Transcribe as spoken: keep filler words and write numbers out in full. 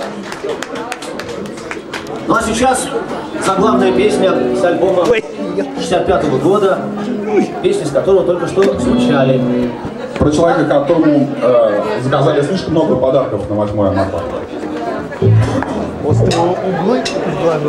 Ну а сейчас заглавная песня с альбома шестьдесят пятого года, песни с которого только что звучали. Про человека, которому э, заказали слишком много подарков на восьмое марта. Острые углы углами.